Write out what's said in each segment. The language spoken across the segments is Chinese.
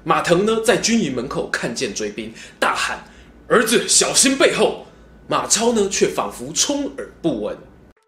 马腾呢，在军营门口看见追兵，大喊：“儿子，小心背后！”马超呢，却仿佛充耳不闻。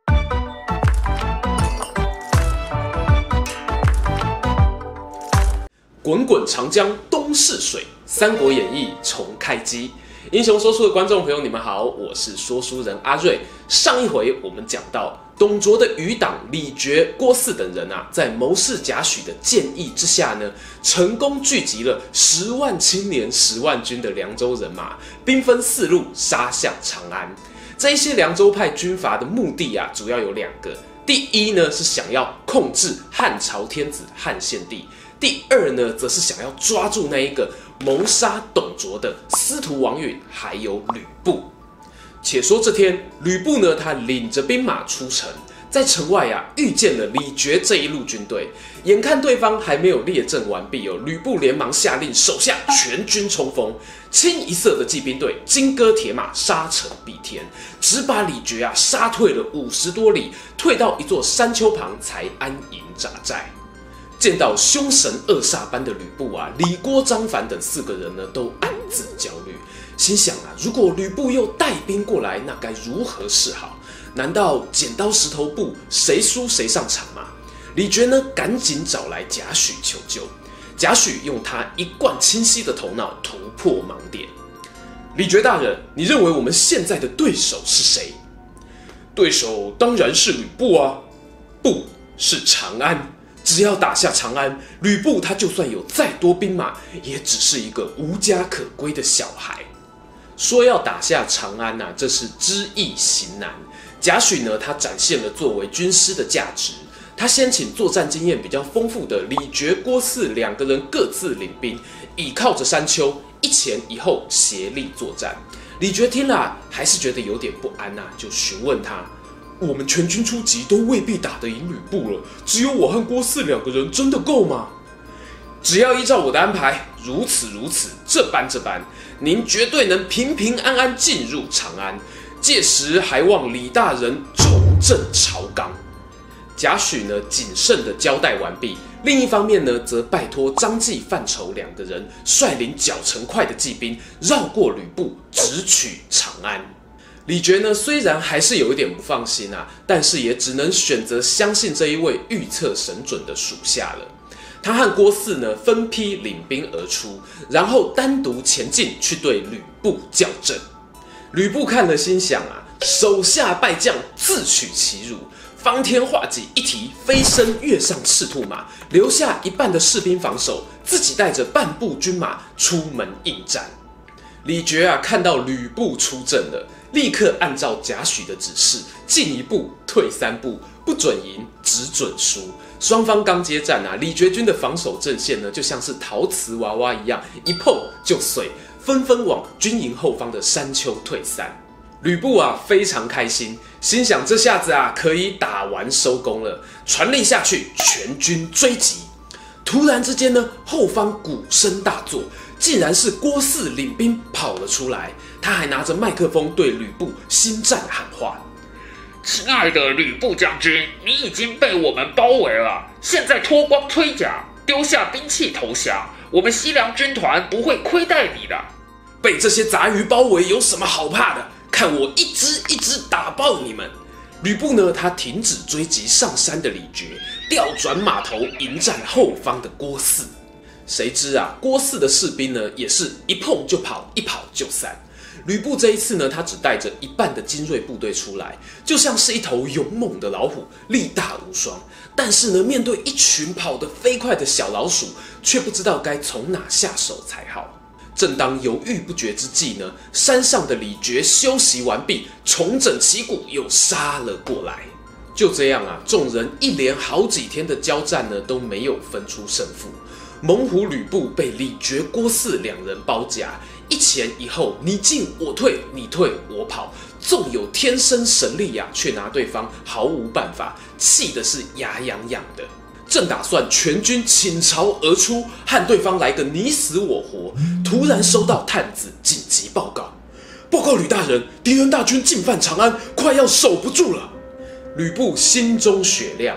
滚滚长江东逝水，《三国演义》重开机。英雄说书的观众朋友，你们好，我是说书人阿瑞。上一回我们讲到，董卓的余党李傕、郭汜等人在谋士贾诩的建议之下呢，成功聚集了10万青年、10万军的凉州人马，兵分4路杀向长安。这一些凉州派军阀的目的主要有2个。第一呢，是想要控制汉朝天子汉献帝；第二呢，则是想要抓住那一个谋杀董卓的司徒王允，还有吕布。且说这天，吕布呢，他领着兵马出城，在城外遇见了李傕这一路军队。眼看对方还没有列阵完毕吕布连忙下令手下全军冲锋，清一色的骑兵队，金戈铁马，沙尘蔽天，只把李傕杀退了50多里，退到一座山丘旁才安营扎寨。见到凶神恶煞般的吕布李郭张樊等4个人呢，都暗自焦虑，心想如果吕布又带兵过来，那该如何是好？难道剪刀石头布，谁输谁上场吗？李傕呢，赶紧找来贾诩求救。贾诩用他一贯清晰的头脑突破盲点。李傕大人，你认为我们现在的对手是谁？对手当然是吕布不是长安。只要打下长安，吕布他就算有再多兵马，也只是一个无家可归的小孩。说要打下长安这是知易行难。贾诩呢，他展现了作为军师的价值。他先请作战经验比较丰富的李傕、郭汜2个人各自领兵，倚靠着山丘，一前一后协力作战。李傕听了还是觉得有点不安就询问他：我们全军出击都未必打得赢吕布了，只有我和郭汜2个人真的够吗？只要依照我的安排，如此，这般，您绝对能平平安安进入长安。届时还望李大人重振朝纲。贾诩呢，谨慎的交代完毕。另一方面呢，则拜托张继、范畴2个人率领脚程快的骑兵，绕过吕布，直取长安。李傕呢，虽然还是有一点不放心但是也只能选择相信这一位预测神准的属下了。他和郭汜呢，分批领兵而出，然后单独前进去对吕布校正。吕布看了，心想手下败将自取其辱，方天画戟一提，飞身跃上赤兔马，留下一半的士兵防守，自己带着半部军马出门应战。李傕看到吕布出阵了，立刻按照贾诩的指示，进1步退3步，不准赢，只准输。双方刚接战李傕军的防守阵线呢，就像是陶瓷娃娃一样，一碰就碎，纷纷往军营后方的山丘退散。吕布非常开心，心想这下子可以打完收工了，传令下去，全军追击。突然之间呢，后方鼓声大作，竟然是郭汜领兵跑了出来，他还拿着麦克风对吕布心战喊话： 亲爱的吕布将军，你已经被我们包围了，现在脱光盔甲，丢下兵器投降，我们西凉军团不会亏待你的。 被这些杂鱼包围有什么好怕的？看我一只一只打爆你们！吕布呢，他停止追击上山的李傕，调转马头迎战后方的郭汜。谁知郭汜的士兵呢，也是一碰就跑，一跑就散。吕布这一次呢，他只带着一半的精锐部队出来，就像是一头勇猛的老虎，力大无双。但是呢，面对一群跑得飞快的小老鼠，却不知道该从哪下手才好。正当犹豫不决之际呢，山上的李傕休息完毕，重整旗鼓，又杀了过来。就这样众人一连好几天的交战呢，都没有分出胜负。猛虎吕布被李傕、郭汜2人包夹，一前一后，你进我退，你退我跑，纵有天生神力却拿对方毫无办法，气的是牙痒痒的。正打算全军倾巢而出，和对方来个你死我活，突然收到探子紧急报告：报告吕大人，敌人大军进犯长安，快要守不住了。吕布心中雪亮，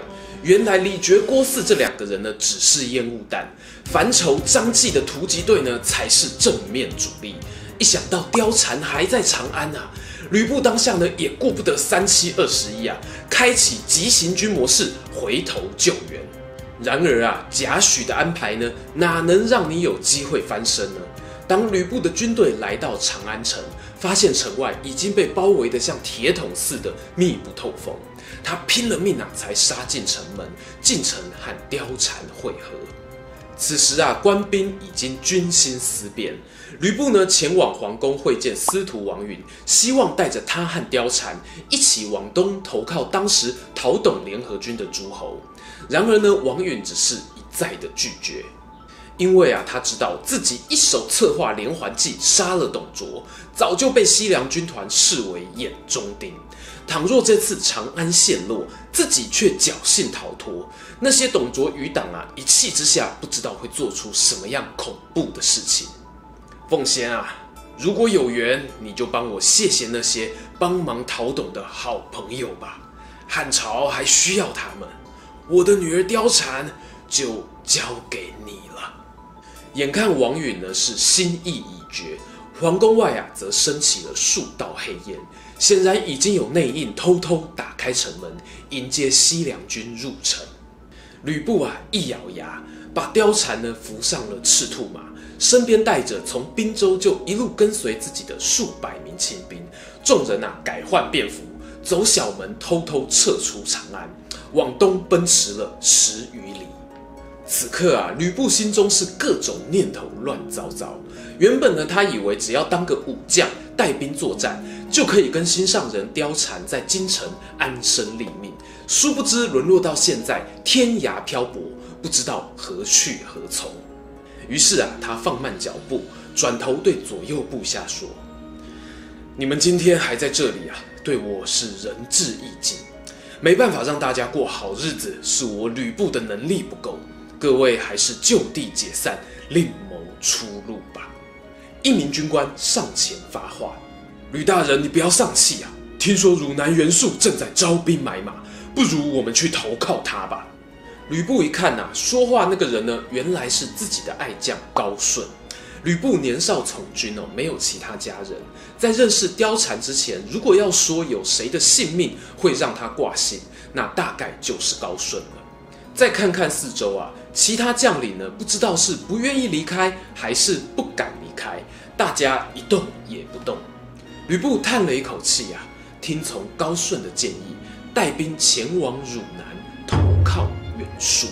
原来李傕、郭汜这2个人呢，只是烟雾弹，樊稠、张继的突击队呢，才是正面主力。一想到貂蝉还在长安啊，吕布当下呢，也顾不得3721啊，开启急行军模式，回头救援。然而啊，贾诩的安排呢，哪能让你有机会翻身呢？当吕布的军队来到长安城，发现城外已经被包围得像铁桶似的，密不透风。他拼了命啊，才杀进城门，进城和貂蝉会合。此时啊，官兵已经军心思变。吕布呢，前往皇宫会见司徒王允，希望带着他和貂蝉一起往东投靠当时讨董联合军的诸侯。然而呢，王允只是一再的拒绝。因为啊，他知道自己一手策划连环计杀了董卓，早就被西凉军团视为眼中钉。倘若这次长安陷落，自己却侥幸逃脱，那些董卓余党啊，一气之下不知道会做出什么样恐怖的事情。奉先啊，如果有缘，你就帮我谢谢那些帮忙讨董的好朋友吧。汉朝还需要他们，我的女儿貂蝉就交给你了。眼看王允呢是心意已决，皇宫外啊则升起了数道黑烟，显然已经有内应偷偷打开城门，迎接西凉军入城。吕布啊一咬牙，把貂蝉呢扶上了赤兔马，身边带着从滨州就一路跟随自己的数百名亲兵，众人啊改换便服，走小门偷偷撤出长安，往东奔驰了10余里。此刻啊，吕布心中是各种念头乱糟糟。原本呢，他以为只要当个武将，带兵作战，就可以跟心上人貂蝉在京城安身立命。殊不知沦落到现在，天涯漂泊，不知道何去何从。于是啊，他放慢脚步，转头对左右部下说：“你们今天还在这里啊，对我是仁至义尽。没办法让大家过好日子，是我吕布的能力不够。各位还是就地解散，另谋出路吧。”一名军官上前发话：“吕大人，你不要丧气啊！听说汝南袁术正在招兵买马，不如我们去投靠他吧。”吕布一看啊，说话那个人呢，原来是自己的爱将高顺。吕布年少从军哦，没有其他家人。在认识貂蝉之前，如果要说有谁的性命会让他挂心，那大概就是高顺了。再看看四周啊，其他将领呢，不知道是不愿意离开，还是不敢离开，大家一动也不动。吕布叹了一口气啊，听从高顺的建议，带兵前往汝南投靠袁术。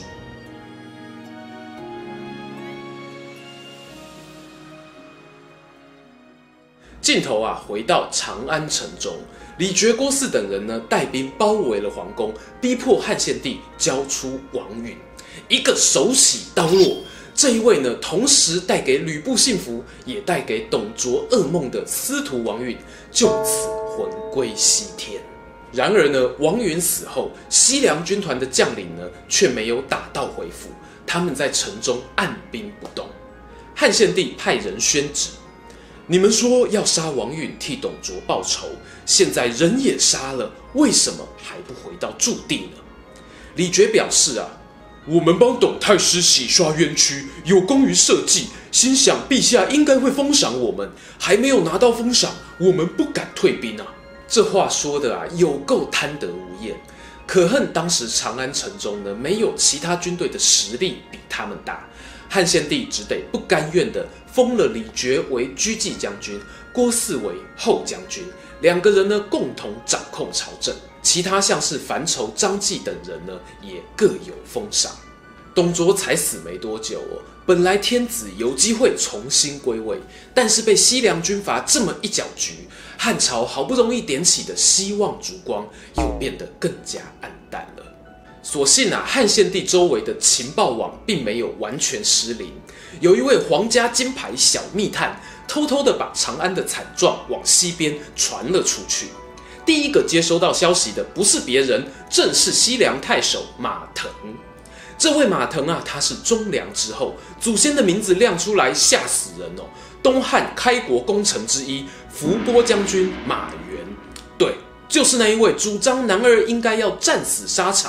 镜头啊，回到长安城中，李傕、郭汜等人呢，带兵包围了皇宫，逼迫汉献帝交出王允。一个手起刀落，这一位呢，同时带给吕布幸福，也带给董卓噩梦的司徒王允，就此魂归西天。然而呢，王允死后，西凉军团的将领呢，却没有打道回府，他们在城中按兵不动。汉献帝派人宣旨：你们说要杀王允替董卓报仇，现在人也杀了，为什么还不回到驻地呢？李傕表示啊，我们帮董太师洗刷冤屈，有功于社稷，心想陛下应该会封赏我们，还没有拿到封赏，我们不敢退兵啊。这话说的啊，有够贪得无厌。可恨当时长安城中呢，没有其他军队的实力比他们大，汉献帝只得不甘愿的封了李傕为车骑将军，郭汜为后将军，两个人呢共同掌控朝政。其他像是樊稠、张继等人呢，也各有封赏。董卓才死没多久哦，本来天子有机会重新归位，但是被西凉军阀这么一搅局，汉朝好不容易点起的希望烛光，又变得更加暗淡了。所幸啊，汉献帝周围的情报网并没有完全失灵，有一位皇家金牌小密探，偷偷的把长安的惨状往西边传了出去。第一个接收到消息的不是别人，正是西凉太守马腾。这位马腾啊，他是忠良之后，祖先的名字亮出来吓死人哦。东汉开国功臣之一，伏波将军马援，对，就是那一位主张男儿应该要战死沙场，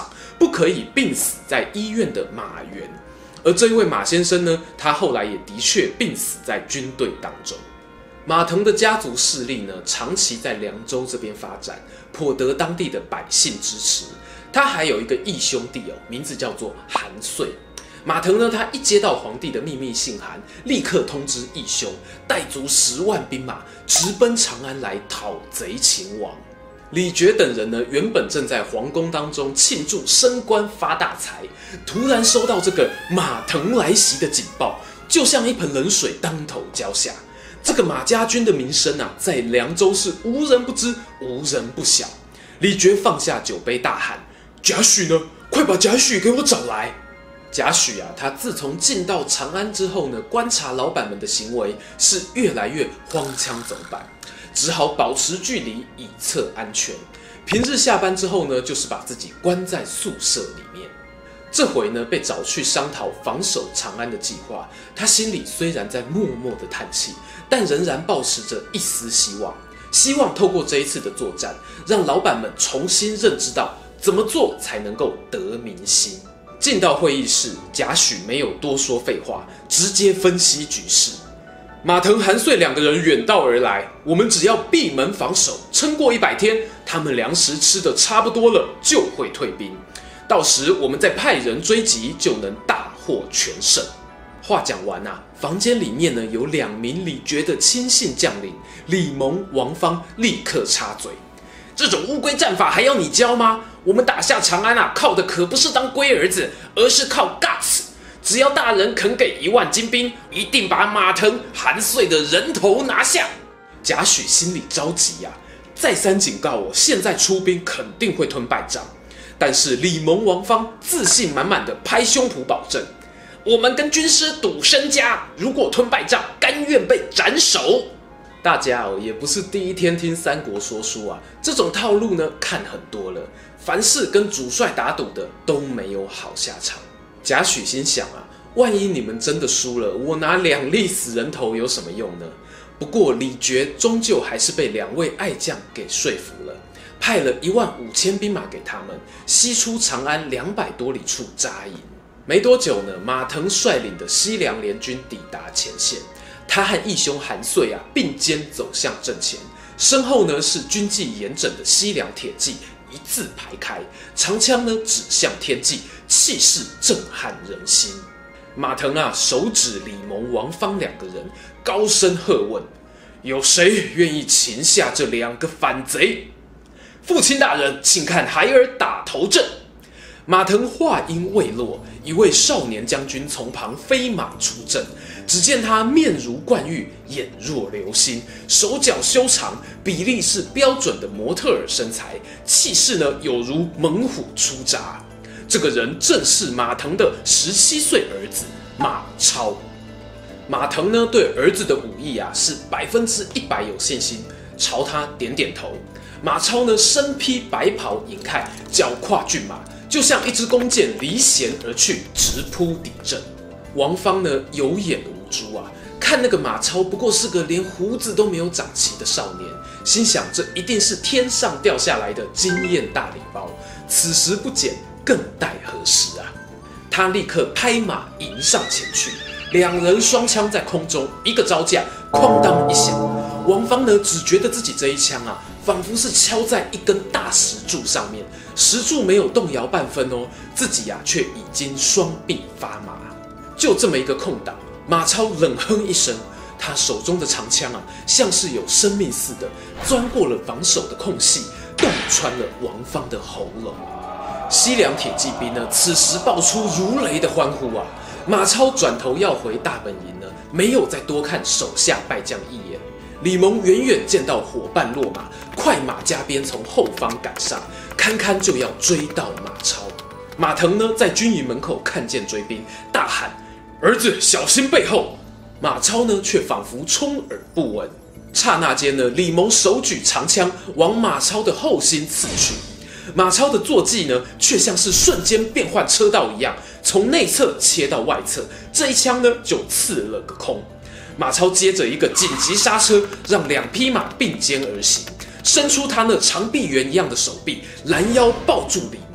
不可以病死在医院的马援。而这一位马先生呢，他后来也的确病死在军队当中。马腾的家族势力呢，长期在凉州这边发展，颇得当地的百姓支持。他还有一个义兄弟哦，名字叫做韩遂。马腾呢，他一接到皇帝的秘密信函，立刻通知义兄，带足10万兵马，直奔长安来讨贼秦王。李傕等人呢，原本正在皇宫当中庆祝升官发大财，突然收到这个马腾来袭的警报，就像一盆冷水当头浇下。这个马家军的名声啊，在凉州是无人不知，无人不晓。李傕放下酒杯，大喊：“贾诩呢？快把贾诩给我找来！”贾诩啊，他自从进到长安之后呢，观察老板们的行为是越来越荒腔走板，只好保持距离以策安全。平日下班之后呢，就是把自己关在宿舍里面。这回呢，被找去商讨防守长安的计划，他心里虽然在默默的叹气，但仍然抱持着一丝希望，希望透过这一次的作战，让老板们重新认知到怎么做才能够得民心。进到会议室，贾诩没有多说废话，直接分析局势。马腾、韩遂2个人远道而来，我们只要闭门防守，撑过100天，他们粮食吃得差不多了，就会退兵。到时我们再派人追击，就能大获全胜。话讲完啊，房间里面呢有2名李傕的亲信将领李蒙、王方立刻插嘴：“这种乌龟战法还要你教吗？我们打下长安啊，靠的可不是当龟儿子，而是靠 guts。只要大人肯给1万精兵，一定把马腾、韩遂的人头拿下。”贾诩心里着急啊，再三警告我，现在出兵肯定会吞败仗。但是李蒙、王方自信满满的拍胸脯保证：“我们跟军师赌身家，如果吞败仗，甘愿被斩首。”大家也不是第一天听三国说书啊，这种套路呢看很多了，凡是跟主帅打赌的都没有好下场。贾诩心想啊，万一你们真的输了，我拿2粒死人头有什么用呢？不过李傕终究还是被2位爱将给说服了，派了15000兵马给他们，西出长安200多里处扎营。没多久呢，马腾率领的西凉联军抵达前线，他和义兄韩遂啊并肩走向阵前，身后呢是军纪严整的西凉铁骑一字排开，长枪呢指向天际，气势震撼人心。马腾啊手指李蒙、王方2个人，高声喝问：“有谁愿意擒下这2个反贼？”“父亲大人，请看孩儿打头阵。”马腾话音未落，一位少年将军从旁飞马出阵。只见他面如冠玉，眼若流星，手脚修长，比例是标准的模特儿身材，气势呢有如猛虎出闸。这个人正是马腾的17岁儿子马超。马腾呢对儿子的武艺啊是100%有信心，朝他点点头。马超呢身披白袍银铠，脚跨骏马，就像一支弓箭离弦而去，直扑敌阵。王方呢有眼无珠啊，看那个马超不过是个连胡子都没有长齐的少年，心想这一定是天上掉下来的经验大礼包，此时不捡更待何时啊！他立刻拍马迎上前去，2人双枪在空中一个招架，哐当一响。王方呢只觉得自己这一枪啊，仿佛是敲在一根大石柱上面，石柱没有动摇半分哦，自己啊却已经双臂发麻。就这么一个空档，马超冷哼一声，他手中的长枪啊，像是有生命似的，钻过了防守的空隙，洞穿了王方的喉咙。西凉铁骑兵呢，此时爆出如雷的欢呼啊！马超转头要回大本营呢，没有再多看手下败将一眼。李蒙远远见到伙伴落马，快马加鞭从后方赶上，堪堪就要追到马超。马腾呢，在军营门口看见追兵，大喊：“儿子，小心背后！”马超呢，却仿佛充耳不闻。刹那间呢，李蒙手举长枪往马超的后心刺去。马超的坐骑呢，却像是瞬间变换车道一样，从内侧切到外侧，这一枪呢，就刺了个空。马超接着一个紧急刹车，让2匹马并肩而行，伸出他那长臂猿一样的手臂，拦腰抱住李蒙。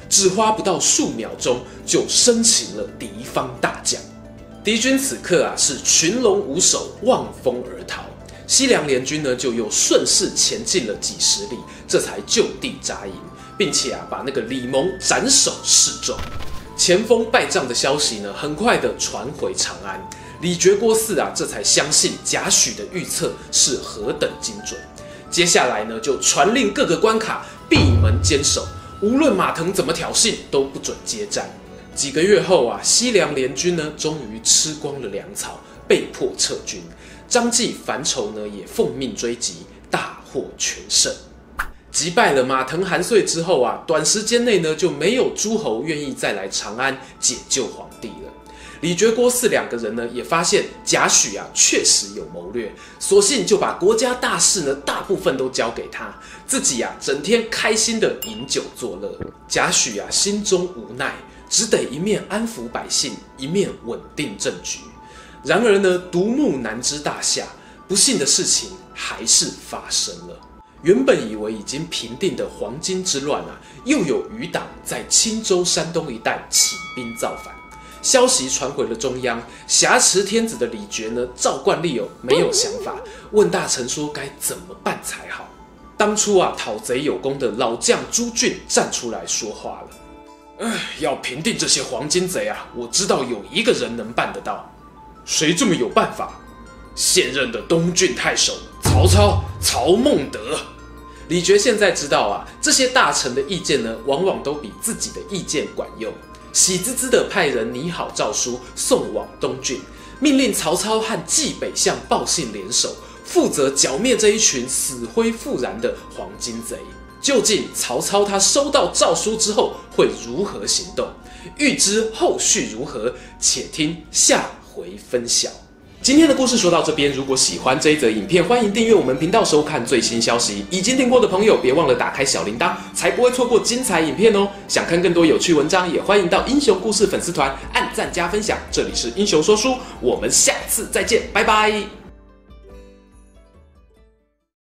只花不到数秒钟就生擒了敌方大将。敌军此刻啊是群龙无首，望风而逃。西凉联军呢就又顺势前进了几十里，这才就地扎营，并且啊把那个李蒙斩首示众。前锋败仗的消息呢很快的传回长安，李傕郭汜啊这才相信贾诩的预测是何等精准。接下来呢就传令各个关卡闭门坚守，无论马腾怎么挑衅都不准接战。几个月后啊，西凉联军呢终于吃光了粮草，被迫撤军。张继、樊稠呢也奉命追击，大获全胜。击败了马腾、韩遂之后啊，短时间内呢就没有诸侯愿意再来长安解救皇帝了。李傕郭汜两个人呢也发现贾诩啊确实有谋略，索性就把国家大事呢大部分都交给他，自己啊整天开心的饮酒作乐。贾诩啊心中无奈，只得一面安抚百姓，一面稳定政局。然而呢，独木难支大厦，不幸的事情还是发生了。原本以为已经平定的黄巾之乱啊，又有余党在青州、山东一带起兵造反。消息传回了中央，挟持天子的李傕呢，照惯例没有想法，问大臣说该怎么办才好。当初啊，讨贼有功的老将朱俊站出来说话了：“要平定这些黄巾贼啊，我知道有一个人能办得到。”“谁这么有办法？”“现任的东郡太守曹操，曹孟德。”李傕现在知道啊，这些大臣的意见呢，往往都比自己的意见管用，喜滋滋的派人拟好诏书送往东郡，命令曹操和冀北向鲍信联手，负责剿灭这一群死灰复燃的黄巾贼。究竟曹操他收到诏书之后会如何行动？欲知后续如何，且听下回分晓。今天的故事说到这边，如果喜欢这一则影片，欢迎订阅我们频道收看最新消息。已经订过的朋友，别忘了打开小铃铛，才不会错过精彩影片哦。想看更多有趣文章，也欢迎到英雄故事粉丝团按赞加分享。这里是英雄说书，我们下次再见，拜拜。